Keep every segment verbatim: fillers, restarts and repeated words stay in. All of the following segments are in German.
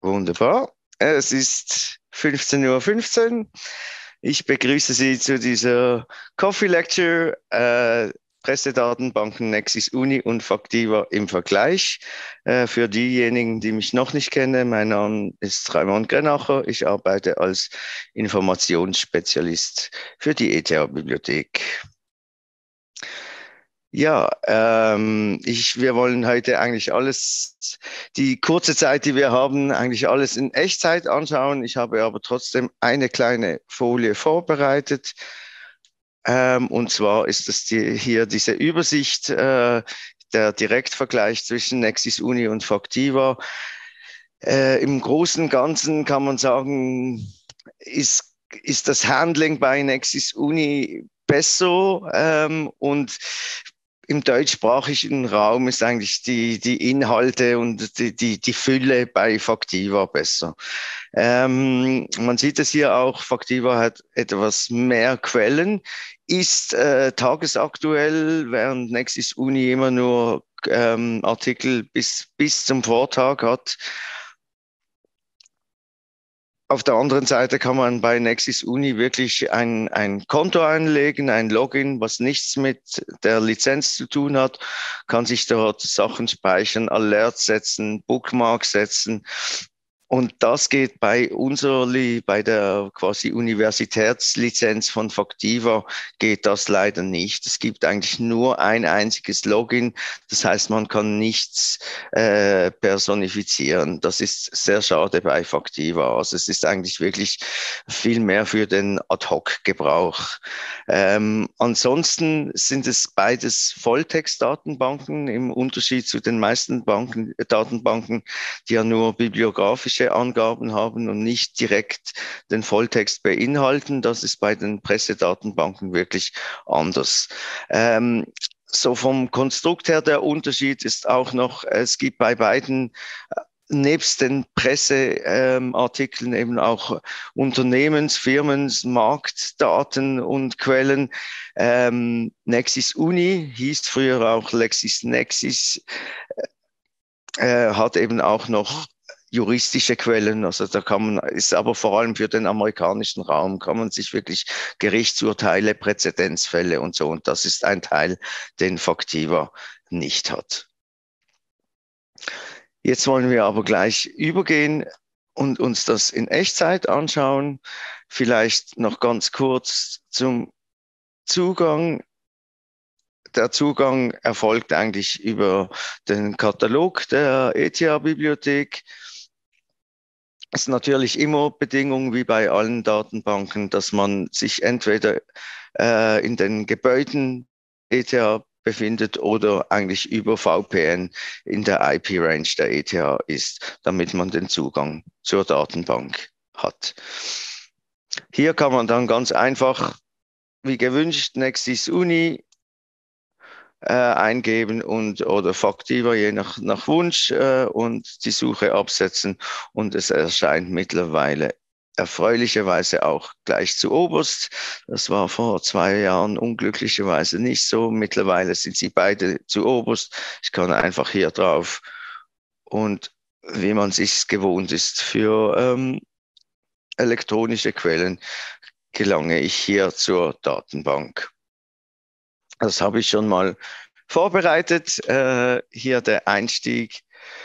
Wunderbar. Es ist fünfzehn Uhr fünfzehn. Ich begrüße Sie zu dieser Coffee Lecture, äh, Pressedatenbanken Nexis Uni und Factiva im Vergleich. Äh, für diejenigen, die mich noch nicht kennen, mein Name ist Raimund Grenacher. Ich arbeite als Informationsspezialist für die E T H-Bibliothek. Ja, ähm, ich, wir wollen heute eigentlich alles, die kurze Zeit, die wir haben, eigentlich alles in Echtzeit anschauen. Ich habe aber trotzdem eine kleine Folie vorbereitet. Ähm, und zwar ist das die, hier diese Übersicht, äh, der Direktvergleich zwischen Nexis Uni und Factiva. Äh, Im Großen und Ganzen kann man sagen, ist, ist das Handling bei Nexis Uni besser, ähm, und im deutschsprachigen Raum ist eigentlich die, die Inhalte und die, die, die Fülle bei Factiva besser. Ähm, man sieht es hier auch, Factiva hat etwas mehr Quellen, ist äh, tagesaktuell, während Nexis Uni immer nur ähm, Artikel bis, bis zum Vortag hat. Auf der anderen Seite kann man bei Nexis Uni wirklich ein, ein Konto einlegen, ein Login, was nichts mit der Lizenz zu tun hat, kann sich dort Sachen speichern, Alerts setzen, Bookmarks setzen. Und das geht bei unserer, bei der quasi Universitätslizenz von Factiva, geht das leider nicht. Es gibt eigentlich nur ein einziges Login. Das heißt, man kann nichts äh, personifizieren. Das ist sehr schade bei Factiva. Also es ist eigentlich wirklich viel mehr für den Ad-Hoc-Gebrauch. Ähm, ansonsten sind es beides Volltext-Datenbanken im Unterschied zu den meisten Banken, Datenbanken, die ja nur bibliografische Angaben haben und nicht direkt den Volltext beinhalten. Das ist bei den Pressedatenbanken wirklich anders. Ähm, so vom Konstrukt her der Unterschied ist auch noch, es gibt bei beiden nebst den Presseartikeln ähm, eben auch Unternehmens-, Firmen-, Marktdaten und Quellen. Ähm, Nexis Uni hieß früher auch LexisNexis, äh, hat eben auch noch juristische Quellen, also da kann man, ist aber vor allem für den amerikanischen Raum, kann man sich wirklich Gerichtsurteile, Präzedenzfälle und so, und das ist ein Teil, den Factiva nicht hat. Jetzt wollen wir aber gleich übergehen und uns das in Echtzeit anschauen. Vielleicht noch ganz kurz zum Zugang. Der Zugang erfolgt eigentlich über den Katalog der E T H-Bibliothek. Es ist natürlich immer Bedingung, wie bei allen Datenbanken, dass man sich entweder äh, in den Gebäuden E T H befindet oder eigentlich über V P N in der I P-Range der E T H ist, damit man den Zugang zur Datenbank hat. Hier kann man dann ganz einfach, wie gewünscht, Nexis Uni äh, eingeben und oder Factiva je nach, nach Wunsch äh, und die Suche absetzen, und es erscheint mittlerweile erfreulicherweise auch gleich zu oberst. Das war vor zwei Jahren unglücklicherweise nicht so. Mittlerweile sind sie beide zu oberst. Ich kann einfach hier drauf und wie man sich gewohnt ist für ähm, elektronische Quellen, gelange ich hier zur Datenbank. Das habe ich schon mal vorbereitet. Äh, hier der Einstieg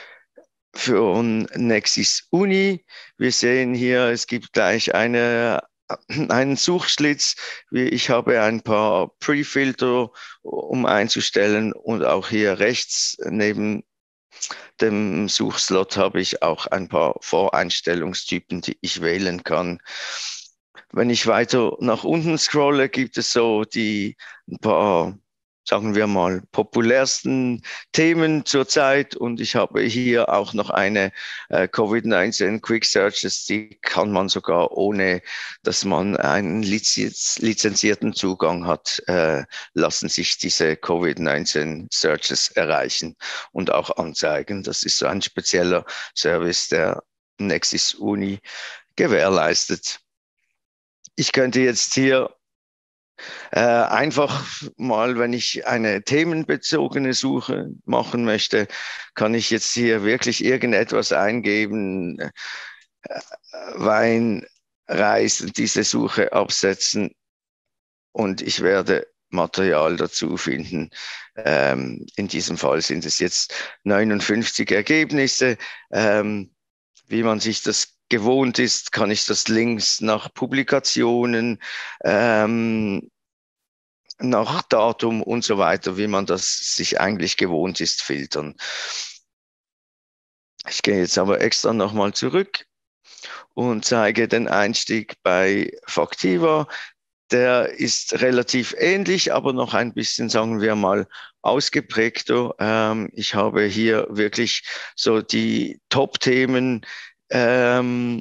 für Nexis Uni. Wir sehen hier, es gibt gleich eine, einen Suchschlitz. Ich habe ein paar Pre-Filter, um einzustellen, und auch hier rechts neben dem Suchslot habe ich auch ein paar Voreinstellungstypen, die ich wählen kann. Wenn ich weiter nach unten scrolle, gibt es so die ein paar, sagen wir mal, populärsten Themen zurzeit. Und ich habe hier auch noch eine äh, Covid neunzehn Quick Searches, die kann man sogar ohne, dass man einen lizenz lizenzierten Zugang hat, äh, lassen sich diese Covid neunzehn Searches erreichen und auch anzeigen. Das ist so ein spezieller Service, der Nexis Uni gewährleistet. Ich könnte jetzt hier Äh, einfach mal, wenn ich eine themenbezogene Suche machen möchte, kann ich jetzt hier wirklich irgendetwas eingeben, äh, Wein, Reis, diese Suche absetzen und ich werde Material dazu finden. Ähm, in diesem Fall sind es jetzt neunundfünfzig Ergebnisse. Ähm, wie man sich das gewohnt ist, kann ich das links nach Publikationen, ähm, nach Datum und so weiter, wie man das sich eigentlich gewohnt ist, filtern. Ich gehe jetzt aber extra nochmal zurück und zeige den Einstieg bei Factiva. Der ist relativ ähnlich, aber noch ein bisschen, sagen wir mal, ausgeprägter. Ähm, ich habe hier wirklich so die Top-Themen ähm,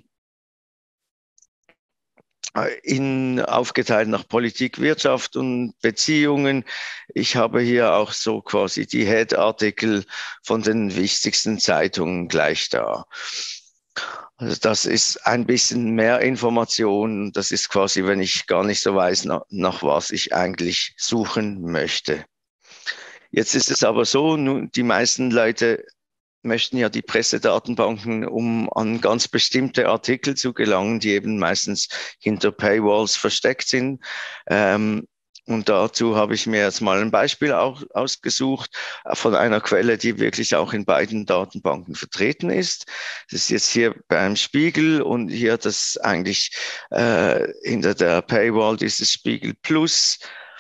in, aufgeteilt nach Politik, Wirtschaft und Beziehungen. Ich habe hier auch so quasi die Head-Artikel von den wichtigsten Zeitungen gleich da. Also das ist ein bisschen mehr Information. Das ist quasi, wenn ich gar nicht so weiß, nach, nach was ich eigentlich suchen möchte. Jetzt ist es aber so, nun, die meisten Leute möchten ja die Pressedatenbanken, um an ganz bestimmte Artikel zu gelangen, die eben meistens hinter Paywalls versteckt sind. Ähm, und dazu habe ich mir jetzt mal ein Beispiel auch ausgesucht von einer Quelle, die wirklich auch in beiden Datenbanken vertreten ist. Das ist jetzt hier beim Spiegel und hier das eigentlich äh, hinter der Paywall dieses Spiegel Plus.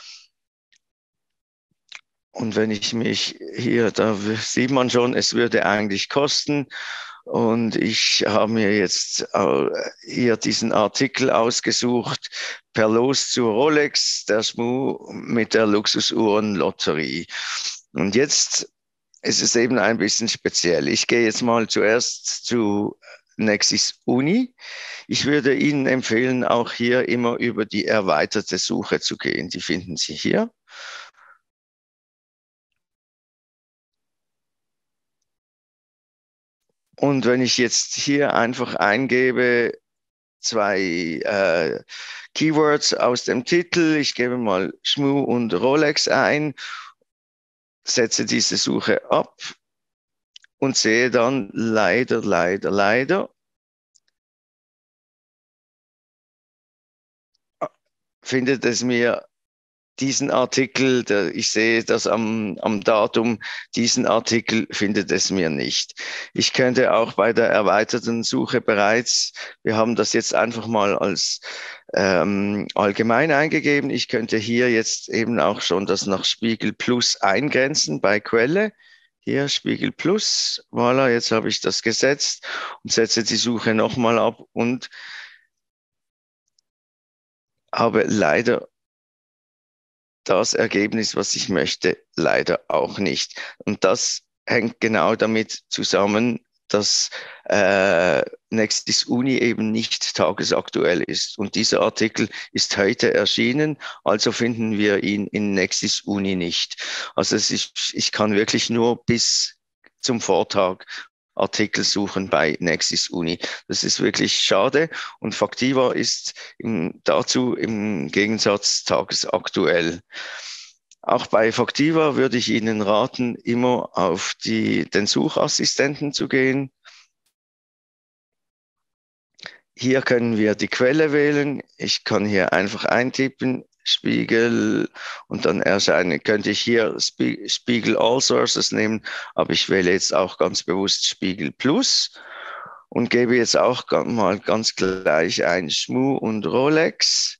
Und wenn ich mich hier, da sieht man schon, es würde eigentlich kosten. Und ich habe mir jetzt hier diesen Artikel ausgesucht, per Los zu Rolex, der Schmuh mit der Luxusuhrenlotterie. Und jetzt ist es eben ein bisschen speziell. Ich gehe jetzt mal zuerst zu Nexis Uni. Ich würde Ihnen empfehlen, auch hier immer über die erweiterte Suche zu gehen. Die finden Sie hier. Und wenn ich jetzt hier einfach eingebe, zwei äh, Keywords aus dem Titel, ich gebe mal Schmu und Rolex ein, setze diese Suche ab und sehe dann leider, leider, leider, findet es mir diesen Artikel, der, ich sehe das am, am Datum, diesen Artikel findet es mir nicht. Ich könnte auch bei der erweiterten Suche bereits, wir haben das jetzt einfach mal als ähm, allgemein eingegeben, ich könnte hier jetzt eben auch schon das nach Spiegel Plus eingrenzen bei Quelle. Hier Spiegel Plus, voilà, jetzt habe ich das gesetzt und setze die Suche nochmal ab und habe leider das Ergebnis, was ich möchte, leider auch nicht. Und das hängt genau damit zusammen, dass äh, Nexis Uni eben nicht tagesaktuell ist. Und dieser Artikel ist heute erschienen, also finden wir ihn in Nexis Uni nicht. Also es ist, ich kann wirklich nur bis zum Vortag Artikel suchen bei Nexis Uni. Das ist wirklich schade und Factiva ist im, dazu im Gegensatz tagesaktuell. Auch bei Factiva würde ich Ihnen raten, immer auf die, den Suchassistenten zu gehen. Hier können wir die Quelle wählen. Ich kann hier einfach eintippen, Spiegel, und dann erscheinen, könnte ich hier Spiegel All Sources nehmen, aber ich wähle jetzt auch ganz bewusst Spiegel Plus und gebe jetzt auch mal ganz gleich ein Schmu und Rolex,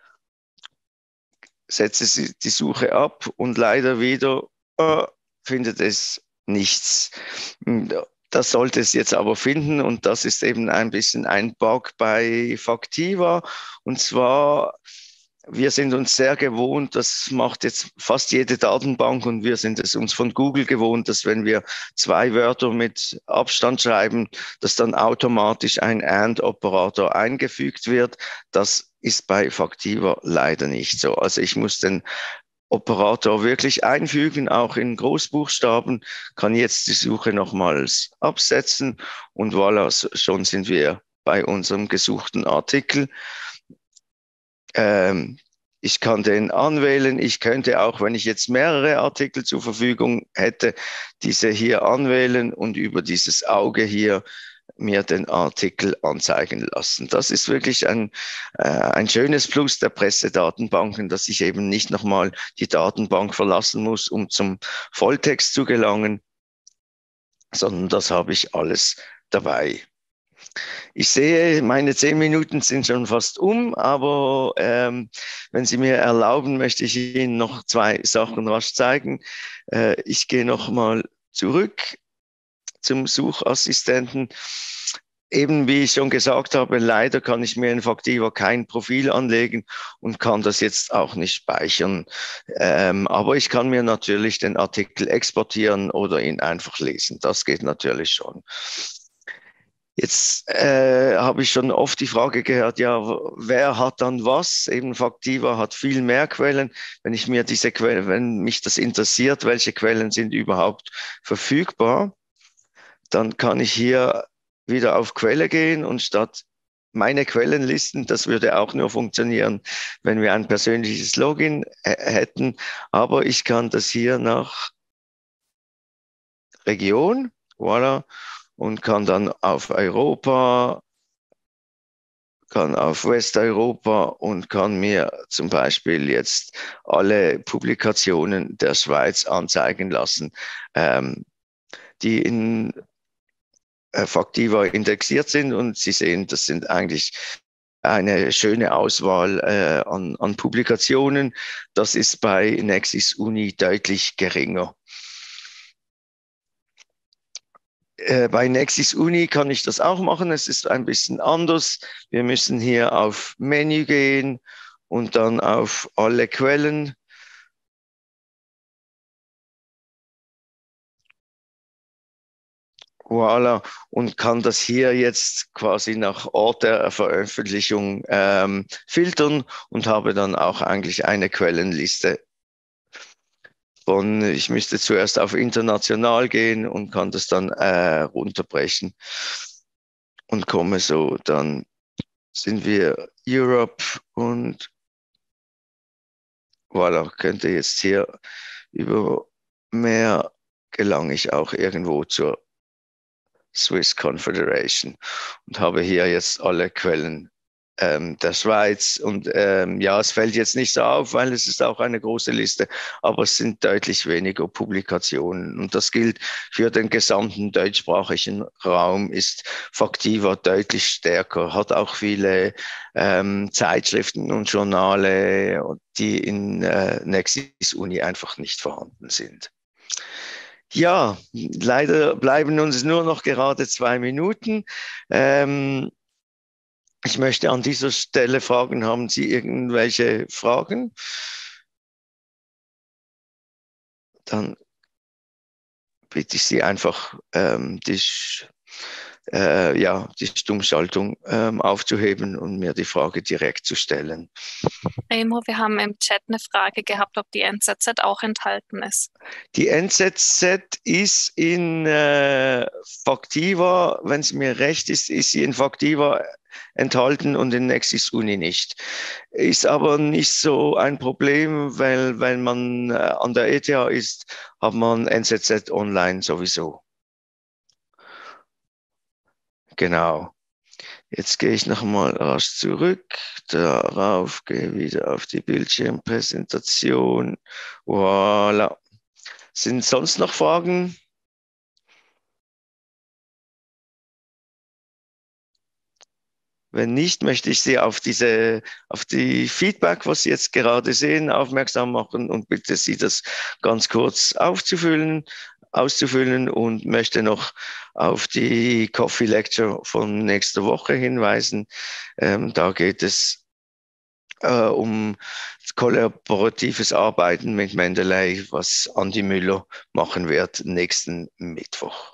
setze die Suche ab und leider wieder äh, findet es nichts. Das sollte es jetzt aber finden und das ist eben ein bisschen ein Bug bei Factiva. Und zwar, wir sind uns sehr gewohnt, das macht jetzt fast jede Datenbank und wir sind es uns von Google gewohnt, dass wenn wir zwei Wörter mit Abstand schreiben, dass dann automatisch ein AND-Operator eingefügt wird. Das ist bei Factiva leider nicht so. Also ich muss den Operator wirklich einfügen, auch in Großbuchstaben, kann jetzt die Suche nochmals absetzen und voilà, schon sind wir bei unserem gesuchten Artikel. Ähm, ich kann den anwählen. Ich könnte auch, wenn ich jetzt mehrere Artikel zur Verfügung hätte, diese hier anwählen und über dieses Auge hier mir den Artikel anzeigen lassen. Das ist wirklich ein, äh, ein schönes Plus der Pressedatenbanken, dass ich eben nicht nochmal die Datenbank verlassen muss, um zum Volltext zu gelangen, sondern das habe ich alles dabei. Ich sehe, meine zehn Minuten sind schon fast um, aber ähm, wenn Sie mir erlauben, möchte ich Ihnen noch zwei Sachen rasch zeigen. Äh, ich gehe nochmal zurück zum Suchassistenten. Eben wie ich schon gesagt habe, leider kann ich mir in Factiva kein Profil anlegen und kann das jetzt auch nicht speichern. Ähm, aber ich kann mir natürlich den Artikel exportieren oder ihn einfach lesen. Das geht natürlich schon. Jetzt äh, habe ich schon oft die Frage gehört, ja, wer hat dann was? Eben Factiva hat viel mehr Quellen. Wenn ich mir diese Quellen, wenn mich das interessiert, welche Quellen sind überhaupt verfügbar, dann kann ich hier wieder auf Quelle gehen und statt meine Quellenlisten, das würde auch nur funktionieren, wenn wir ein persönliches Login hätten, aber ich kann das hier nach Region, voilà, und kann dann auf Europa, kann auf Westeuropa und kann mir zum Beispiel jetzt alle Publikationen der Schweiz anzeigen lassen, ähm, die in Factiva indexiert sind. Und Sie sehen, das sind eigentlich eine schöne Auswahl äh, an, an Publikationen. Das ist bei Nexis Uni deutlich geringer. Äh, bei Nexis Uni kann ich das auch machen. Es ist ein bisschen anders. Wir müssen hier auf Menü gehen und dann auf alle Quellen. Voilà, und kann das hier jetzt quasi nach Ort der Veröffentlichung ähm, filtern und habe dann auch eigentlich eine Quellenliste von, ich müsste zuerst auf international gehen und kann das dann äh, runterbrechen und komme so, dann sind wir Europe und voilà, könnte jetzt hier über mehr gelange ich auch irgendwo zur Swiss Confederation und habe hier jetzt alle Quellen ähm, der Schweiz. Und ähm, ja, es fällt jetzt nicht so auf, weil es ist auch eine große Liste, aber es sind deutlich weniger Publikationen. Und das gilt für den gesamten deutschsprachigen Raum, ist Factiva deutlich stärker, hat auch viele ähm, Zeitschriften und Journale, die in äh, Nexis Uni einfach nicht vorhanden sind. Ja, leider bleiben uns nur noch gerade zwei Minuten. Ähm, ich möchte an dieser Stelle fragen, haben Sie irgendwelche Fragen? Dann bitte ich Sie einfach, ähm, die, äh, ja, die Stummschaltung ähm, aufzuheben und mir die Frage direkt zu stellen. Remo, wir haben im Chat eine Frage gehabt, ob die N Z Z auch enthalten ist. Die N Z Z ist in äh, Factiva, wenn es mir recht ist, ist sie in Factiva enthalten und in Nexis Uni nicht. Ist aber nicht so ein Problem, weil wenn man äh, an der E T H ist, hat man N Z Z online sowieso. Genau. Jetzt gehe ich nochmal rasch zurück, darauf, gehe wieder auf die Bildschirmpräsentation. Voilà. Sind sonst noch Fragen? Wenn nicht, möchte ich Sie auf diese, auf die Feedback, was Sie jetzt gerade sehen, aufmerksam machen und bitte Sie, das ganz kurz aufzufüllen, auszufüllen und möchte noch auf die Coffee Lecture von nächster Woche hinweisen. Ähm, da geht es äh, um kollaboratives Arbeiten mit Mendeley, was Andi Müller machen wird nächsten Mittwoch.